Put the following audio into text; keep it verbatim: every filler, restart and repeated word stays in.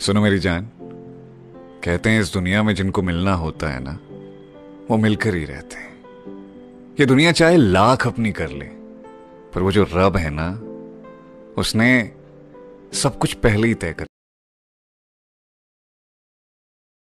सुनो मेरी जान, कहते हैं इस दुनिया में जिनको मिलना होता है ना, वो मिलकर ही रहते हैं। ये दुनिया चाहे लाख अपनी कर ले, पर वो जो रब है ना, उसने सब कुछ पहले ही तय कर